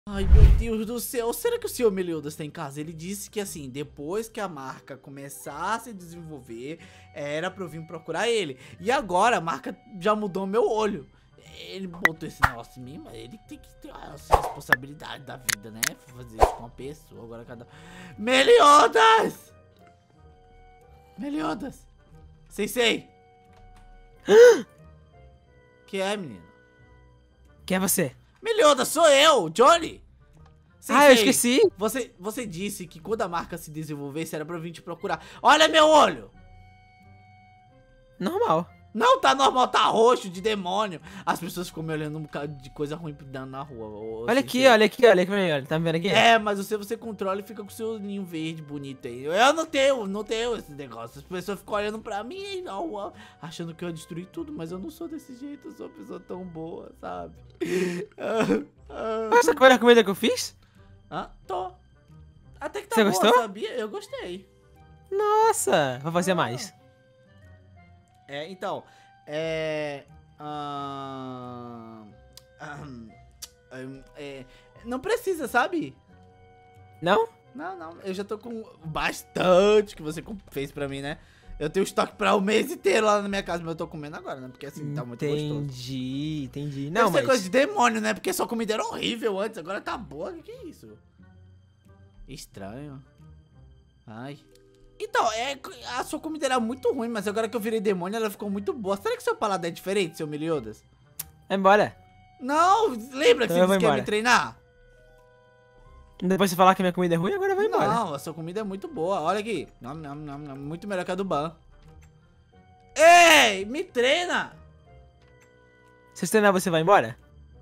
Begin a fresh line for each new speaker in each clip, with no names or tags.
Ai, meu Deus do céu, será que o senhor Meliodas tá em casa? Ele disse que assim, depois que a marca começar a se desenvolver, era pra eu vir procurar ele. E agora a marca já mudou meu olho. Ele botou esse negócio em mim, mas ele tem que ter essa responsabilidade da vida, né? Fazer isso com uma pessoa, agora cada... Meliodas! Meliodas! Sensei! Que é, menino?
Quem é você?
Meliodas, sou eu, Johnny!
Ah, eu esqueci.
Você disse que quando a marca se desenvolvesse era pra eu vir te procurar. Olha meu olho!
Normal.
Não tá normal, tá roxo de demônio. As pessoas ficam me olhando um bocado de coisa ruim dando na rua.
Olha aqui, olha aqui, olha aqui, olha. Tá me vendo aqui?
É, mas você controla e fica com o seu olhinho verde bonito aí. Eu não tenho esse negócio. As pessoas ficam olhando pra mim aí na rua, achando que eu destruí tudo, mas eu não sou desse jeito, eu sou uma pessoa tão boa, sabe?
Você comeu a comida que eu fiz?
Tô. Até que tá
Você
boa,
gostou?
sabia? Eu gostei.
Nossa, vou fazer mais.
Então, não precisa, sabe?
Não?
Não, eu já tô com bastante que você fez pra mim, né? Eu tenho estoque pra o mês inteiro lá na minha casa, mas eu tô comendo agora, né? Porque assim, tá muito gostoso.
Entendi.
Não,
Não,
mas...
mas...
coisa de demônio, né? Porque sua comida era horrível antes, agora tá boa. Que é isso? Estranho. Ai. Então, a sua comida era muito ruim, mas agora que eu virei demônio, ela ficou muito boa. Será que seu paladar é diferente, seu Meliodas?
Vai embora.
Não, lembra que
Então
você disse que ia
embora.
me treinar?
Depois você falar que minha comida é ruim, agora vai embora.
Não, a sua comida é muito boa. Olha aqui. Muito melhor que a do Ban. Ei, me treina!
Se você treinar, você vai embora?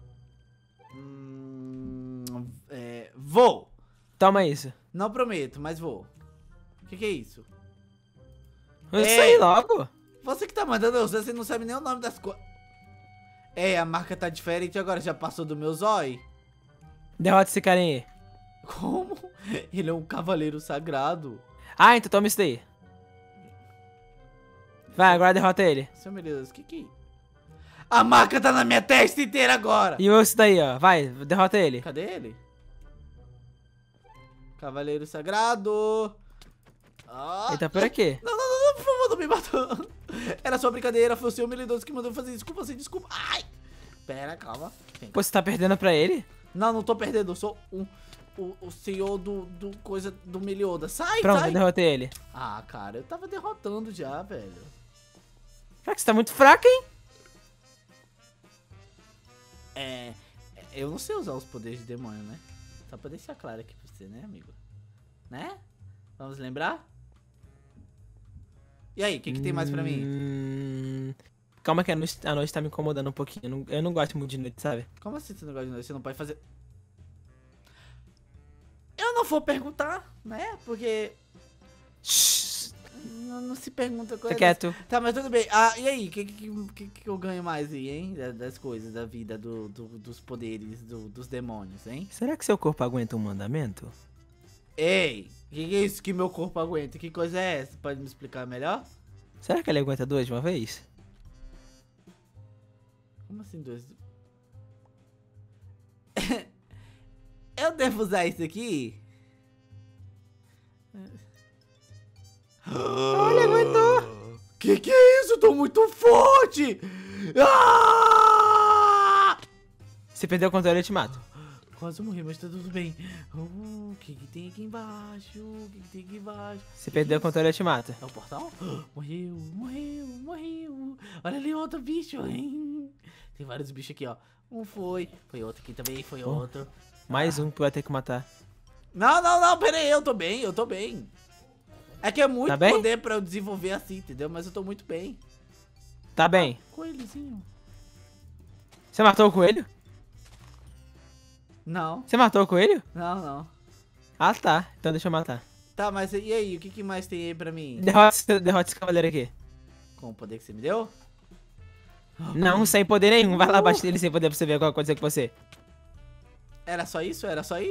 Vou.
Toma isso.
Não prometo, mas vou. O que é isso?
Eu saí logo.
Você que tá mandando eu usar, você não sabe nem o nome das coisas. A marca tá diferente agora, já passou do meu zóio.
Derrota esse carinha aí.
Como? Ele é um cavaleiro sagrado.
Ah, então toma isso daí. Vai, agora derrota ele.
Seu Meliodas, que é? A marca tá na minha testa inteira agora.
E esse daí, ó. Vai, derrota ele.
Cadê ele? Cavaleiro sagrado.
Ele tá por aqui.
Não, por favor, não me matou. Era só brincadeira, foi o senhor Meliodas que mandou fazer. Desculpa, desculpa. Ai. Pera, calma.
Pô, você tá perdendo pra ele?
Não tô perdendo, eu sou o senhor do coisa do Meliodas. Sai,
Pronto,
sai.
eu derrotei ele.
Ah, cara, eu tava derrotando já, velho.
Cara, que você tá muito fraco, hein?
Eu não sei usar os poderes de demônio, né? Só pra deixar claro aqui pra você, né, amigo? Né? Vamos lembrar? E aí, o que tem mais pra mim?
Calma que a noite tá me incomodando um pouquinho. Eu não gosto muito de noite, sabe?
Como assim você não gosta de noite? Você não pode fazer... Eu não vou perguntar, né? Porque... Não se pergunta coisa.
Tá quieto.
Tá, mas tudo bem. E aí, o que eu ganho mais aí, hein? Das coisas, da vida, dos poderes, dos demônios, hein?
Será que seu corpo aguenta um mandamento?
Ei, o que é isso que meu corpo aguenta? Que coisa é essa? Pode me explicar melhor?
Será que ele aguenta 2 de uma vez?
Como assim 2? Eu devo usar isso aqui?
Olha, aguentou!
Que é isso? Eu tô muito forte!
Se perder o controle, eu te mato.
Quase morri, mas tá tudo bem. O que tem aqui embaixo? O que tem aqui embaixo?
Se perder o controle, eu te mato.
É o portal? Morreu. Olha ali outro bicho, hein? Tem vários bichos aqui, ó. Foi outro aqui também, foi outro.
Mais um que vai ter que matar.
Não, pera aí, eu tô bem. É que é muito
Tá bem?
poder pra eu desenvolver assim, entendeu? Mas eu tô muito bem.
Tá bem.
Coelhozinho.
Você matou o coelho?
Não.
Você matou o coelho?
Não.
Ah, tá. Então deixa eu matar.
Tá, mas e aí? O que mais tem aí pra mim?
Derrota esse cavaleiro aqui.
Com o poder que você me deu?
Não, sem poder nenhum. Vai lá abaixo dele sem poder pra você ver o que vai acontecer com você.
Era só isso?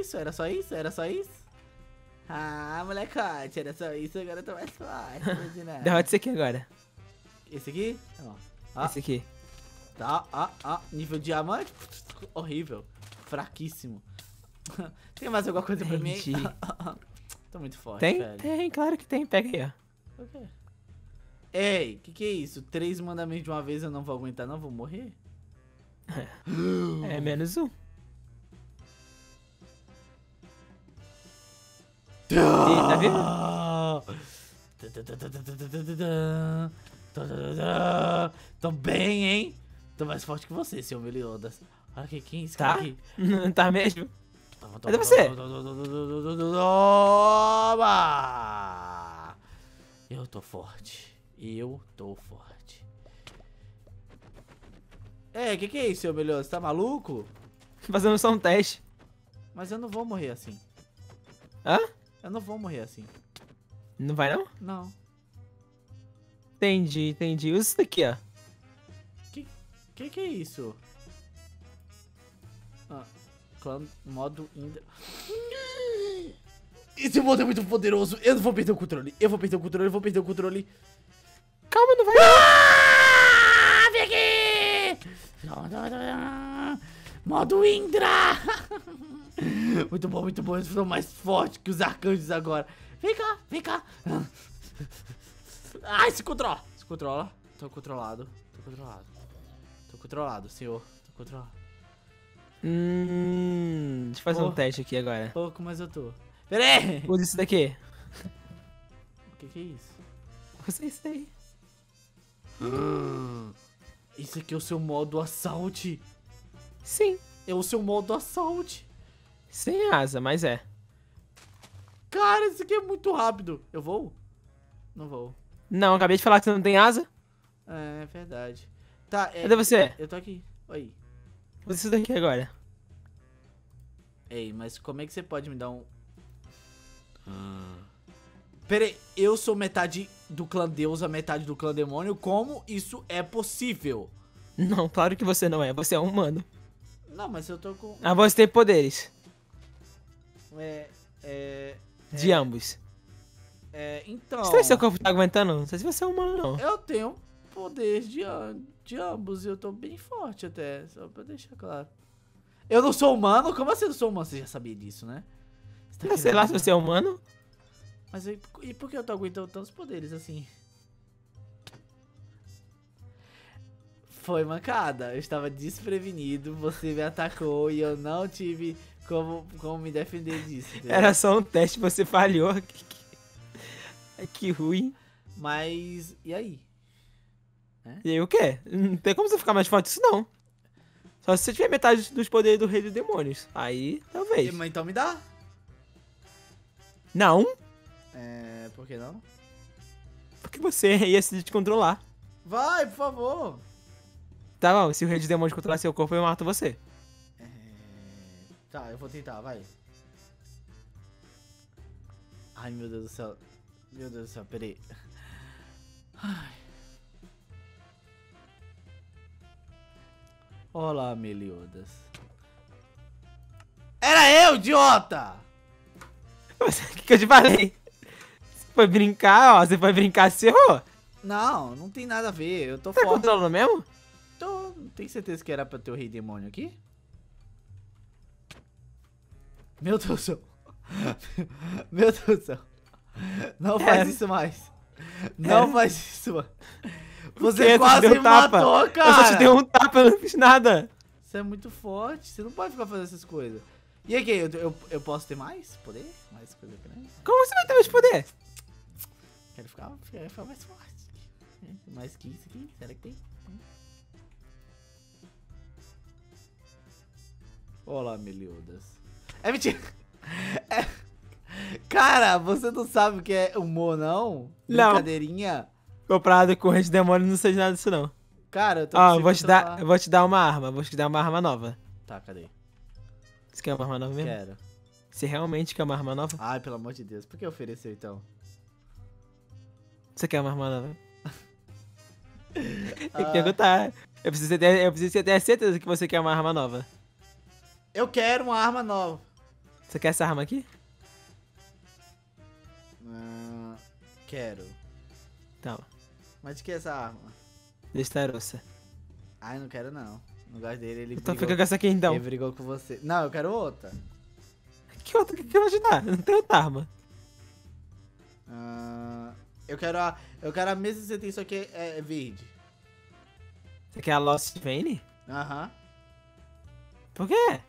Ah, molecote, era só isso, agora eu tô mais forte.
Derrota esse aqui agora.
Esse aqui? Ó.
Esse aqui.
Tá, nível diamante. Horrível. Fraquíssimo. Tem mais alguma coisa pra mim?
Entendi.
Tô muito forte,
Tem?
velho.
Tem, claro que tem. Pega aí, ó.
O quê? Ei, que é isso? 3 mandamentos de uma vez eu não vou aguentar, não? Vou morrer?
É menos um. Tá
Tô bem, hein? Tô mais forte que você, seu Meliodas. Olha aqui, quem é esse
Tá?
cara aqui?
Tá mesmo?
Toma!
Cadê você?
Toma! Eu tô forte. Eu tô forte. É, que é isso, seu Meliodas? Tá maluco?
Fazendo só um teste.
Mas eu não vou morrer assim.
Hã?
Eu não vou morrer assim.
Não vai não?
Não.
Entendi, entendi. Usa isso daqui, ó.
Que é isso? Ah, clã modo Indra. Esse modo é muito poderoso. Eu não vou perder o controle. Eu vou perder o controle, eu vou perder o controle.
Calma, não vai
Ah, vem aqui! Modo Indra! Muito bom, muito bom. Eu sou mais forte que os arcanjos agora. Vem cá, vem cá. Ai, se controla. Se controla. Tô controlado. Tô controlado. Tô controlado, senhor. Tô controlado.
Deixa eu fazer um teste aqui agora.
Pouco, mas eu tô. Pera aí!
Usa isso daqui.
O que é isso?
Usa isso daí.
Isso aqui é o seu modo assault.
Sim.
É o seu modo assault.
Sem asa, mas é.
Cara, isso aqui é muito rápido. Eu vou? Não vou.
Não, acabei de falar que você não tem asa.
É verdade. Tá,
Cadê você?
Eu tô aqui. Oi.
Usa isso daqui agora.
Ei, mas como é que você pode me dar um... Pera aí, eu sou metade do clã Deus, a metade do clã Demônio. Como isso é possível?
Não, claro que você não é. Você é um humano.
Não, mas eu tô com...
Ah, você tem poderes. De
É,
ambos.
então...
Não sei se seu corpo tá aguentando. Não sei se você é humano, não.
Eu tenho poder de ambos e eu tô bem forte até, só pra deixar claro. Eu não sou humano? Como assim eu não sou humano? Você já sabia disso, né? Você tá
Eu sei lá se
querendo-
você é humano.
Mas e por que eu tô aguentando tantos poderes assim? Foi mancada, eu estava desprevenido, você me atacou e eu não tive como me defender disso, entendeu?
Era só um teste, você falhou. Que ruim.
Mas, e aí?
E aí o quê? Não tem como você ficar mais forte isso, não. Só se você tiver metade dos poderes do Rei dos Demônios. Aí, talvez.
Mas então me dá.
Não,
Por que não?
porque você ia se descontrolar.
Vai, por favor.
Tá bom, se o Rei dos Demônios controlar seu corpo, eu mato você.
Tá, eu vou tentar, vai. Ai, meu Deus do céu. Meu Deus do céu, peraí. Ai. Olá, Meliodas. Era eu, idiota!
O que eu te falei? Você foi brincar, ó. Você foi brincar, você errou.
Não, não tem nada a ver. Eu tô
Tá
forte.
controlando mesmo?
Tô... Tem certeza que era pra ter o rei demônio aqui? Meu Deus do céu. Meu Deus do céu. Não faz isso mais. Não faz isso, mano. Você quase me matou, cara.
Eu só te dei um tapa, eu não fiz nada.
Você é muito forte. Você não pode ficar fazendo essas coisas. E aqui, eu posso ter mais poder? Mais coisa grande?
Como você vai ter mais poder?
Quero ficar mais forte. Mais que isso aqui? Será que tem? Olá, Meliodas. É mentira. Cara, você não sabe o que é humor, não?
Não.
Brincadeirinha?
Comparado com o Rei dos Demônios, não seja nada disso, não.
Cara, eu tô
Ó,
conseguindo
eu vou te dar uma arma. Vou te dar uma arma nova.
Tá, cadê?
Você quer uma arma nova mesmo?
Quero.
Você realmente quer uma arma nova?
Ai, pelo amor de Deus. Por que ofereceu, então?
Você quer uma arma nova? Tem que perguntar. Eu preciso que você tenha certeza que você quer uma arma nova.
Eu quero uma arma nova.
Você quer essa arma aqui?
Quero.
Então,
Mas de que é essa arma?
Destarossa.
Ai, não quero não. Não gosto dele, ele
Então
brigou,
fica com essa aqui então.
ele brigou com você. Não, eu quero outra.
Que outro que eu vou te dar? Eu não tenho outra arma.
Eu quero a mesma que você tem, só que é verde.
Você quer a Lost Vein?
Aham.
Por quê?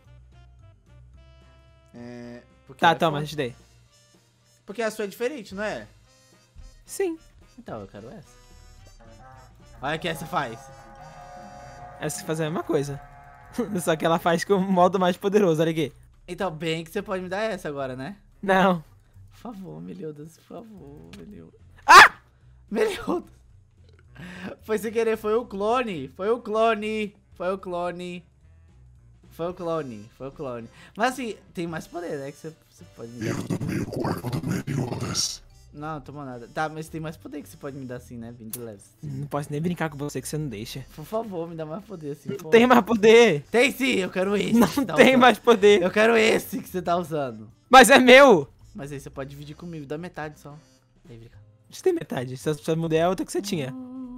Porque
Tá,
é
toma,
forte.
te dei.
Porque a sua é diferente, não é?
Sim.
Então, eu quero essa. Olha o que essa faz.
Essa faz a mesma coisa. Só que ela faz com o modo mais poderoso, olha aqui.
Então, bem que você pode me dar essa agora, né?
Não.
Por favor, Meliodas, por favor, Meliodas.
Ah!
Meliodas! Foi sem querer, foi o clone. Foi o clone. Foi o clone. Foi o clone. Foi o clone. Mas assim, tem mais poder, né? Que você pode me dar.
Eu tomei o corpo do Meliodas.
Não, não tomou nada. Tá, mas tem mais poder que você pode me dar assim, né? 20 leves.
Não posso nem brincar com você que você não deixa.
Por favor, me dá mais poder assim.
Não tem mais poder.
Tem sim, eu quero esse.
Não
que você tá
tem
usando.
mais poder.
Eu quero esse que você tá usando.
Mas é meu.
Mas aí você pode dividir comigo, dá metade só. Aí, brinca.
Você tem metade. Se eu mudar a outra que você tinha.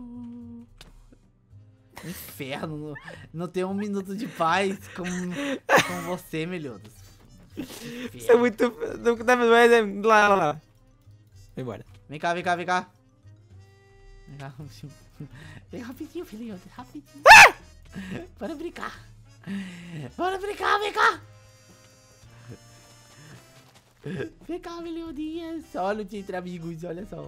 Inferno, não tem um minuto de paz com você, Meliodas.
Você é muito... Não dá mais... Lá. Vai embora.
Vem cá, vem cá, vem cá. Vem cá, vem rapidinho, Meliodas, rapidinho. Bora brincar. Bora brincar, vem cá. Vem cá, Meliodas. Olha o dia entre amigos, olha só.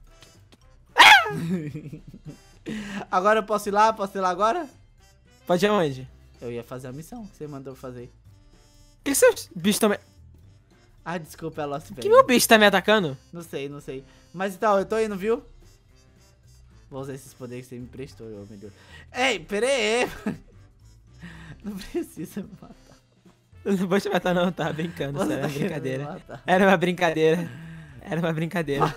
Agora eu posso ir lá? Posso ir lá agora?
Pode ir aonde?
Eu ia fazer a missão que você mandou fazer.
Que seus bichos estão me...
Ah, desculpa, é Lost
Que
Vein.
meu bicho tá me atacando?
Não sei, não sei. Mas então, eu tô indo, viu? Vou usar esses poderes que você me emprestou, ô melhor. Ei, pera aí. Não precisa me matar.
Eu não vou te matar não, tá brincando.
Você
Sério,
tá
era uma
querendo me
brincadeira.
matar.
Era uma brincadeira. Era uma brincadeira.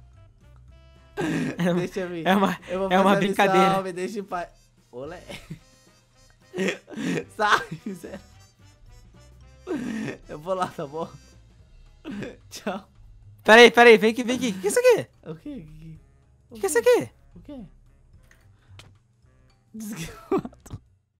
Deixa eu vir.
É uma
Eu vou fazer a
brincadeira.
missão, me deixa em paz. Olé. Sai, Zé. Eu vou lá, tá bom? Tchau.
Peraí, vem aqui. O que é isso aqui?
O quê?
O que é isso aqui?
O quê? Desgraçado.